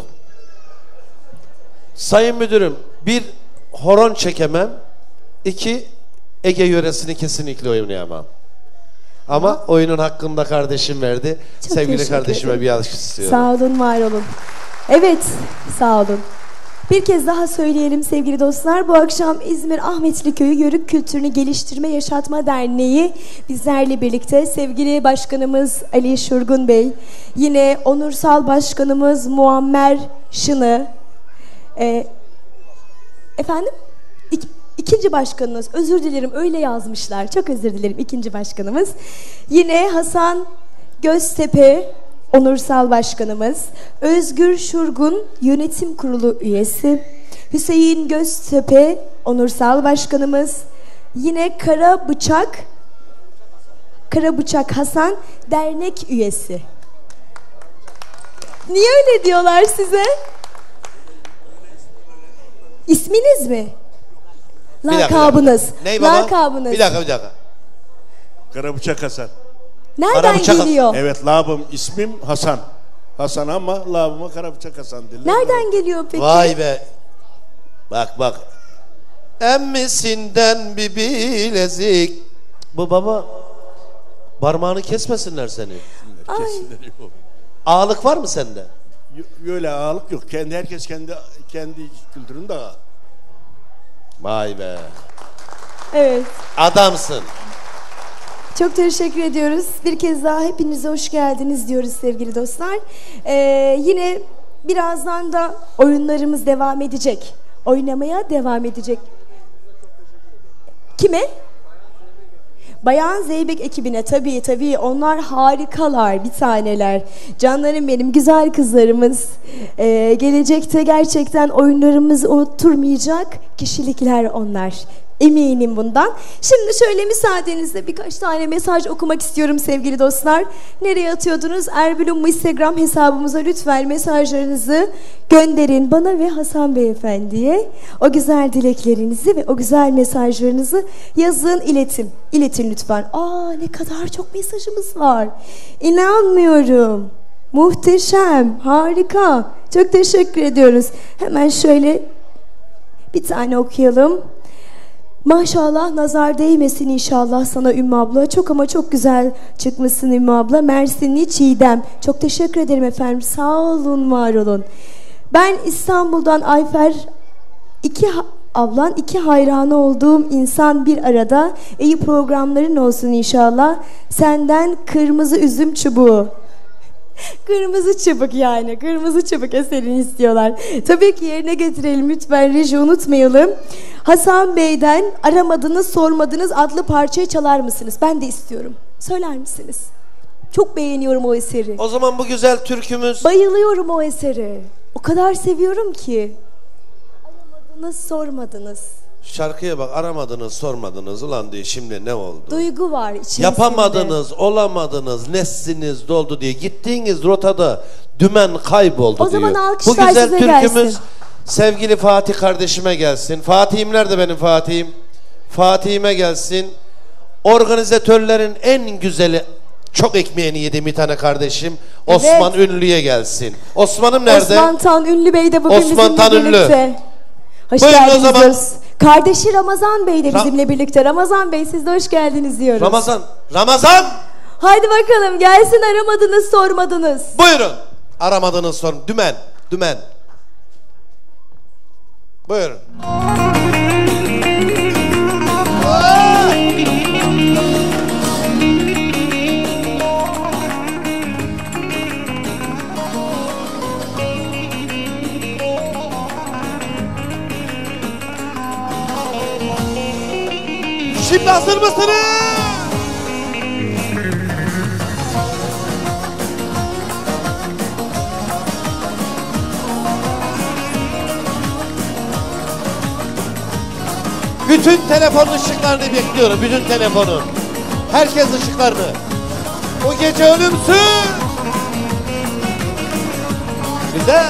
Sayın Müdürüm, bir horon çekemem, iki Ege yöresini kesinlikle oynayamam. Ama oyunun hakkını da kardeşim verdi. Çok sevgili kardeşime bir alkış istiyorum. Sağ olun, var olun. Evet, sağ olun. Bir kez daha söyleyelim sevgili dostlar. Bu akşam İzmir Ahmetli Köyü Yörük Kültürünü Geliştirme Yaşatma Derneği bizlerle birlikte sevgili başkanımız Ali Şurgun Bey, yine onursal başkanımız Muammer Şını, efendim? İkinci başkanımız, özür dilerim öyle yazmışlar, çok özür dilerim, ikinci başkanımız. Yine Hasan Göztepe, onursal başkanımız, Özgür Şurgun yönetim kurulu üyesi, Hüseyin Göztepe onursal başkanımız, yine Karabıçak Hasan dernek üyesi. Niye öyle diyorlar size? İsminiz mi? Lakabınız. Ney baba? Lakabınız. Bir dakika. Karabıçak Hasan. Nereden geliyor? Evet, labım ismim Hasan. Hasan ama labıma Karabıçak Hasan derler. Nereden geliyor peki? Vay be. Bak. Emmisinden bir bilezik. Bu baba, parmağını kesmesinler seni. Kesinler yok. Ağalık var mı sende? Öyle ağalık yok. Herkes kendi kültüründe ağa. Vay be. Evet. Adamsın. Çok teşekkür ediyoruz. Bir kez daha hepinize hoş geldiniz diyoruz sevgili dostlar. Yine birazdan da oyunlarımız devam edecek. Oynamaya devam edecek. Kime? Bayan Zeybek ekibine tabii onlar harikalar, bir taneler. Canlarım benim, güzel kızlarımız. Gelecekte gerçekten oyunlarımızı unutturmayacak kişilikler onlar. Eminim bundan. Şimdi şöyle müsaadenizle birkaç tane mesaj okumak istiyorum sevgili dostlar. Nereye atıyordunuz? Erbülüm Instagram hesabımıza lütfen mesajlarınızı gönderin bana ve Hasan Beyefendi'ye. O güzel dileklerinizi ve o güzel mesajlarınızı yazın, iletin lütfen. Ne kadar çok mesajımız var. İnanmıyorum. Muhteşem, harika. Çok teşekkür ediyoruz. Hemen şöyle bir tane okuyalım. Maşallah nazar değmesin inşallah sana Ümmü abla. Çok ama çok güzel çıkmışsın Ümmü abla. Mersinli Çiğdem. Çok teşekkür ederim efendim. Sağ olun, var olun. Ben İstanbul'dan Ayfer. İki hayranı olduğum insan bir arada. İyi programların olsun inşallah. Senden kırmızı üzüm çubuğu. Kırmızı çubuk yani. Kırmızı çubuk eserini istiyorlar. Tabii ki yerine getirelim lütfen, reji unutmayalım. Hasan Bey'den aramadınız sormadınız adlı parçayı çalar mısınız? Ben de istiyorum. Söyler misiniz? Çok beğeniyorum o eseri. O zaman bu güzel türkümüz. Bayılıyorum o eseri. O kadar seviyorum ki. Aramadınız sormadınız. Şarkıya bak, aramadınız sormadınız ulan diye, şimdi ne oldu? Duygu var içerisinde. Yapamadınız, olamadınız, nesliniz doldu diye gittiğiniz rotada dümen kayboldu o diyor. Zaman bu güzel türkümüz gelsin. Sevgili Fatih kardeşime gelsin. Fatih'im nerede benim Fatih'im? Fatih'ime gelsin. Organizatörlerin en güzeli, çok ekmeğini yediğim bir tane kardeşim. Evet. Osman Ünlü'ye gelsin. Osman'ım nerede? Osman Tan Ünlü Bey de bugün Osman Tan bizimle birlikte. Ünlü. Hoş Buyurun geldiniz o zaman. diyoruz. Kardeşi Ramazan Bey de bizimle birlikte. Ramazan Bey, siz de hoş geldiniz diyoruz. Ramazan! Haydi bakalım gelsin, aramadınız sormadınız. Buyurun. Aramadınız sorun. Dümen. Buyurun. Şimdi hazır mısınız? Bütün telefon ışıklarını bekliyorum. Bütün telefonun. Herkes ışıklarını. O gece ölümsüz. Güzel.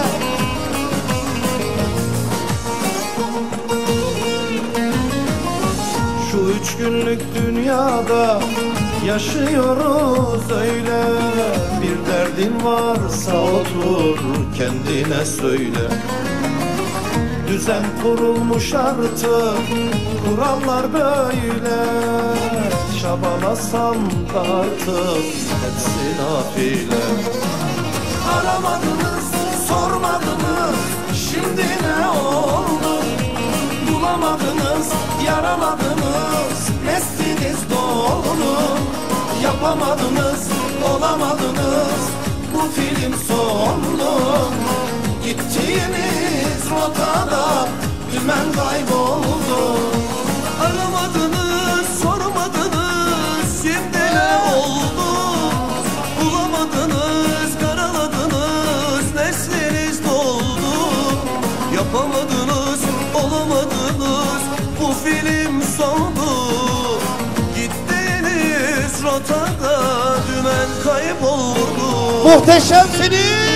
Şu 3 günlük dünyada yaşıyoruz öyle. Bir derdin varsa otur kendine söyle. Düzen kurulmuş artık, kurallar böyle. Çabalasam da artık hepsi nafile. Aramadınız, sormadınız, şimdi ne oldu? Bulamadınız, yaramadınız, nesliniz dolu. Yapamadınız, olamadınız, bu film sonlu. Gittiğiniz rotada dümen kayboldu. Aramadınız, sormadınız, şimdi ne oldu? Bulamadınız, karaladınız, nesliniz doldu. Yapamadınız, olamadınız, bu film sondu. Gittiğiniz rotada dümen kayboldu. Muhteşemsiniz.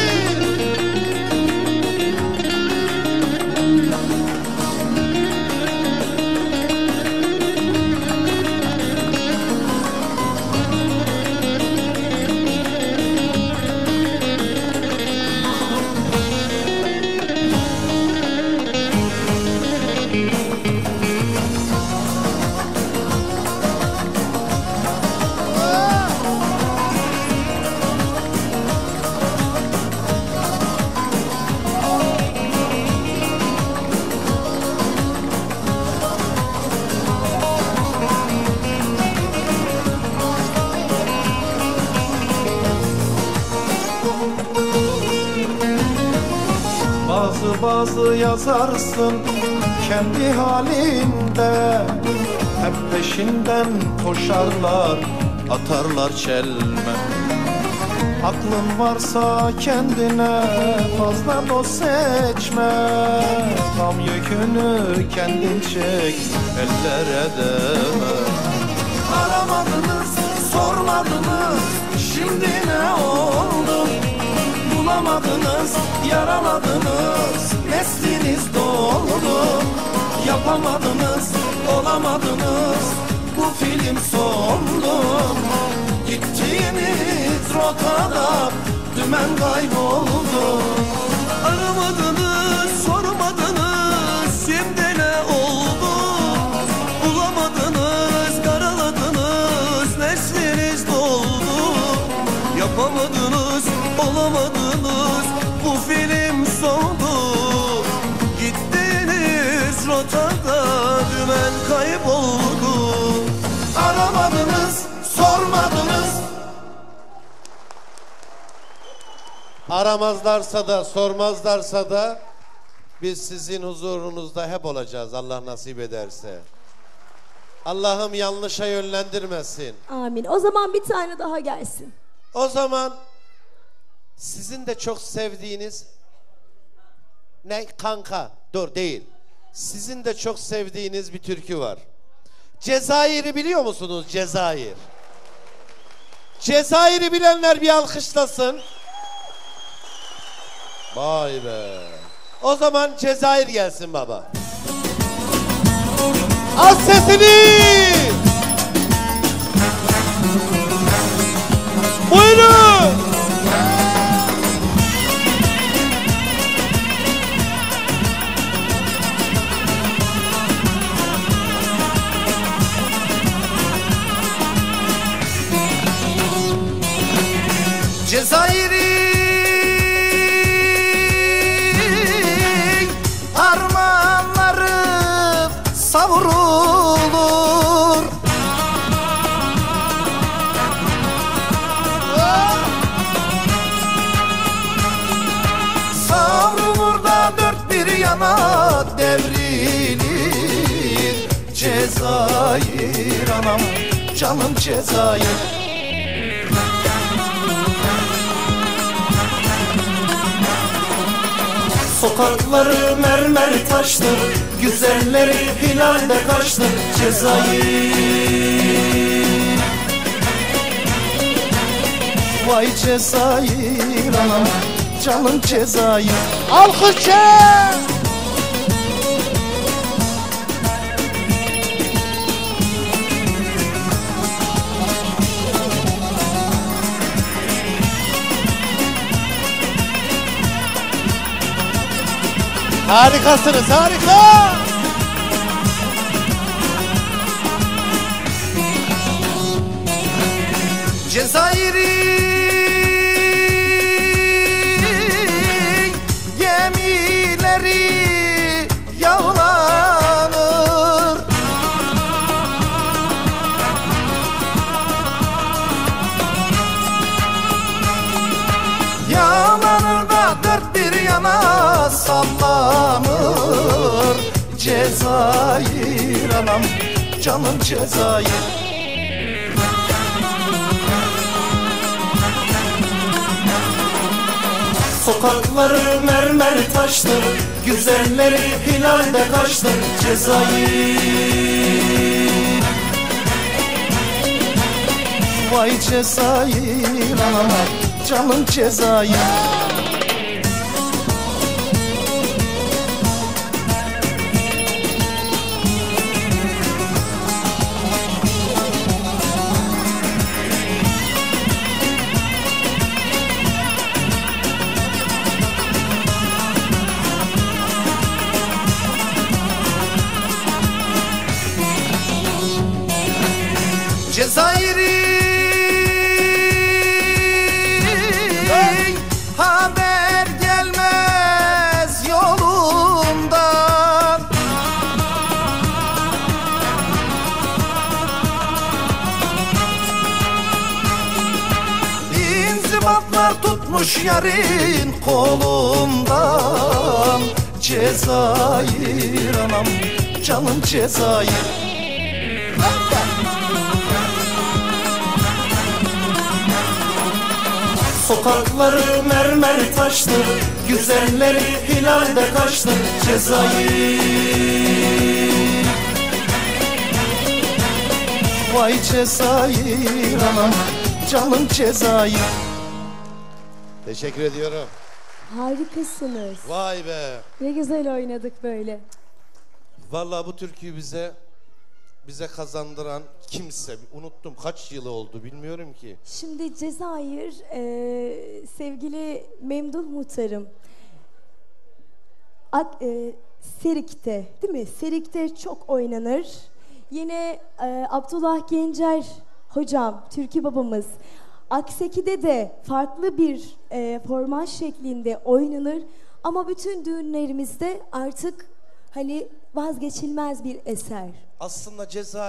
yazı yazarsın kendi halinde. Hep peşinden koşarlar, atarlar çelme. Aklın varsa kendine fazla dost seçme. Gam yükünü kendin çek, ellere deme. Aramadınız, sormadınız, şimdi ne oldu? Bulamadınız, yaraladınız, nesliniz doldu. Yapamadınız, olamadınız, bu film sondu. Gittiğiniz rotada dümen kayboldu. Aramadınız, sormadınız, şimdi ne oldu? Bulamadınız, karaladınız, nesliniz doldu. Yapamadınız, olamadınız, bu film sondu. Gittiğiniz rotada dümen kayboldu. Aramadınız, sormadınız. Aramazlarsa da sormazlarsa da biz sizin huzurunuzda hep olacağız Allah nasip ederse. Allah'ım yanlışa yönlendirmesin. Amin. O zaman bir tane daha gelsin. O zaman sizin de çok sevdiğiniz ne kanka? Dur değil. Sizin de çok sevdiğiniz bir türkü var. Cezayir'i biliyor musunuz? Cezayir. Cezayir'i bilenler bir alkışlasın. Vay be. O zaman Cezayir gelsin baba. Az sesini. Buyurun. Cezayir'in harmanları savrulur. Savrulur da dört bir yana devrilir. Cezayir anam, canım Cezayir. Sokakları mermer taştır, güzelleri hilalde kaçtır. Cezayir, vay Cezayir anam, canım Cezayir. Alkışa! Harikasınız, harika! Cezayir'in gemileri yağlanır. Yağlanır da dört bir yana sallanır. Cezayir anam, canım Cezayir. Sokakları mermer taştır, güzelleri hilalde kaçtır. Cezayir, vay Cezayir anam, canım Cezayir. Cezayir'in haber gelmez yolundan. İnzibatlar tutmuş yarın kolundan. Cezayir anam, canım Cezayir. Sokakları mermer taştı, güzelleri hilalde kaçtı. Cezayir, vay Cezayir anam, canım Cezayir. Teşekkür ediyorum. Harikasınız. Vay be. Ne güzel oynadık böyle. Vallahi bu türküyü bize kazandıran kimse, unuttum kaç yılı oldu bilmiyorum ki. Şimdi Cezayir, sevgili Memduh Muhtarım, Serik'te değil mi? Serik'te çok oynanır. Yine Abdullah Gencer hocam, türkü babamız, Akseki'de de farklı bir format şeklinde oynanır. Ama bütün düğünlerimizde artık hani vazgeçilmez bir eser. Aslında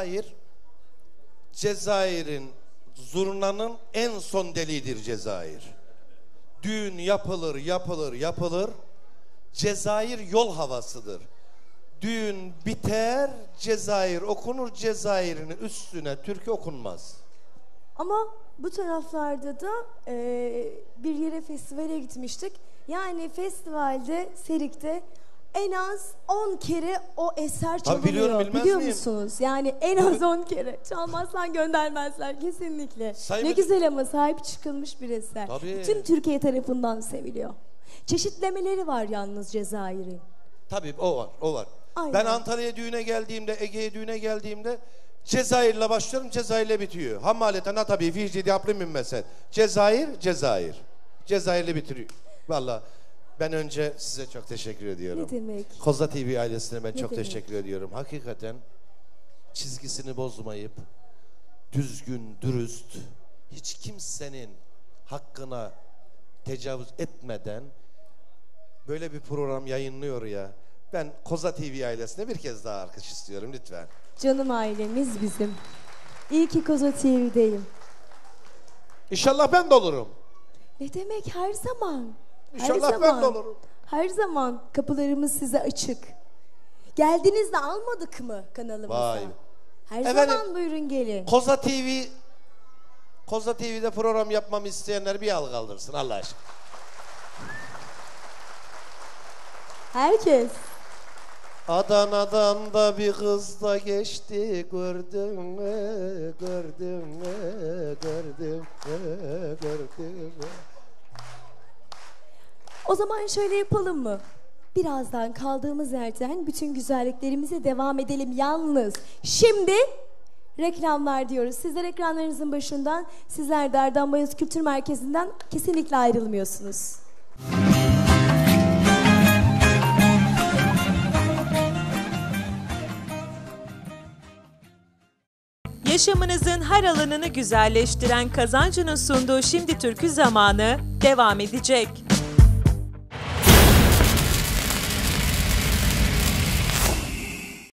Cezayir'in zurnanın en son deliğidir Cezayir. Düğün yapılır. Cezayir yol havasıdır. Düğün biter, Cezayir okunur, Cezayir'in üstüne türkü okunmaz. Ama bu taraflarda da bir yere festivale gitmiştik. Yani festivalde, Serik'te en az 10 kere o eser çalınıyor. Biliyorum, biliyor musunuz? Yani en az 10 kere. Çalmazsan göndermezler kesinlikle. Ne güzel ama sahip çıkılmış bir eser. Tabii. Bütün Türkiye tarafından seviliyor. Çeşitlemeleri var yalnız Cezayir'in. Tabii o var. Aynen. Ben Antalya'ya düğüne geldiğimde, Ege'ye düğüne geldiğimde Cezayir'le başlıyorum, Cezayir'le bitiyor. Hammaleten tabii Fiji yaplı mümmeset. Cezayir. Cezayir'le bitiriyor. Vallahi ben önce size çok teşekkür ediyorum. Ne demek? Koza TV ailesine ben çok demek? teşekkür ediyorum. Hakikaten çizgisini bozmayıp düzgün, dürüst, hiç kimsenin hakkına tecavüz etmeden böyle bir program yayınlıyor ya. Ben Koza TV ailesine bir kez daha alkış istiyorum lütfen. Canım ailemiz bizim. İyi ki Koza TV'deyim. İnşallah ben de olurum. Ne demek, her zaman. İnşallah ben de olurum. Her zaman kapılarımız size açık. Geldiğinizde almadık mı kanalımıza? Vay. Her Efendim, zaman buyurun gelin. Koza TV'de program yapmamı isteyenler bir el kaldırsın Allah aşkına. Herkes. Adana'dan da bir kız da geçti, gördün mü? O zaman şöyle yapalım mı? Birazdan kaldığımız yerden bütün güzelliklerimize devam edelim yalnız. Şimdi reklamlar diyoruz. Sizler ekranlarınızın başından, sizler de Erdan Bayız Kültür Merkezi'nden kesinlikle ayrılmıyorsunuz. Yaşamınızın her alanını güzelleştiren Kazancı'nın sunduğu Şimdi Türkü Zamanı devam edecek.